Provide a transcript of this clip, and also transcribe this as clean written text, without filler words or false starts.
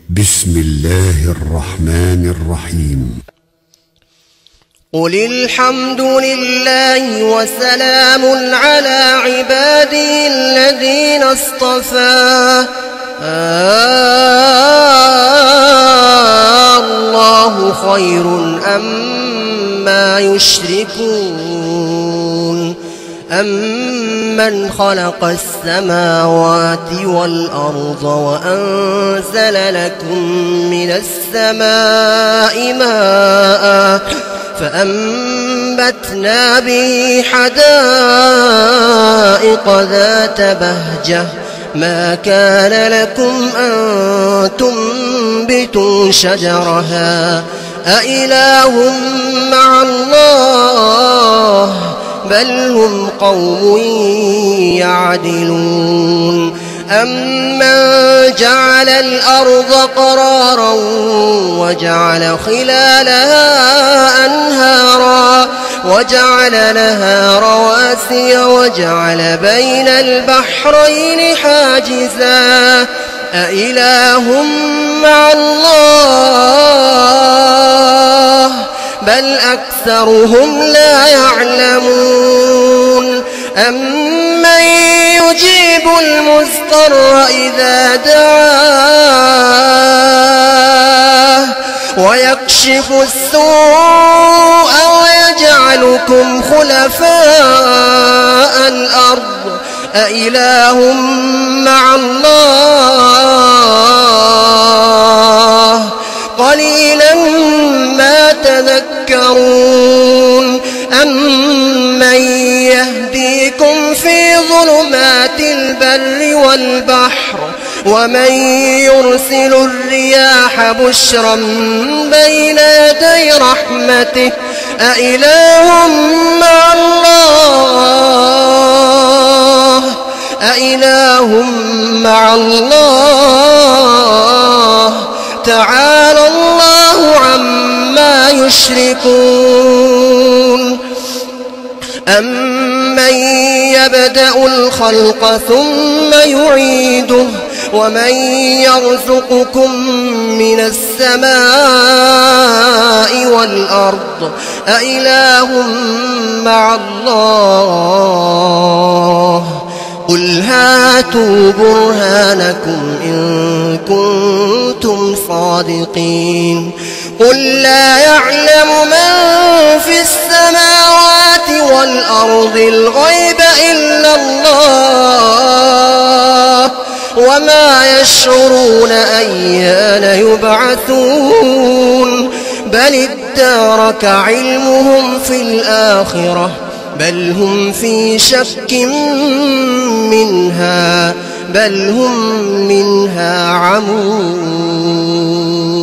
بسم الله الرحمن الرحيم. قل الحمد لله وسلام على عباده الذين اصطفى الله خير أما يشركون أمن خلق السماوات والأرض وأنزل لكم من السماء ماء فأنبتنا به حدائق ذات بهجة ما كان لكم أن تنبتوا شجرها أإله مع الله بل هم قوم يعدلون أمن جعل الأرض قرارا وجعل خلالها أنهارا وجعل لها رواسي وجعل بين البحرين حاجزا أإله مع الله بل أكثرهم لا يعلمون أمن يجيب المضطر إذا دعاه ويكشف السوء ويجعلكم خلفاء الأرض أإله مع الله قليلا ما تذكرون أمن يهديكم في ظلمات البر والبحر ومن يرسل الرياح بشرا بين يدي رحمته أإله مع الله أإله مع الله تعالى الله عما يشركون أمن يبدأ الخلق ثم يعيده ومن يرزقكم من السماء والأرض أإله مع الله قل هاتوا برهانكم إن كنتم صادقين قل لا يعلم من في السماوات والأرض الغيب إلا الله وما يشعرون أيان يبعثون بل ادارك علمهم في الآخرة بل هم في شك منها بل هم منها عمون.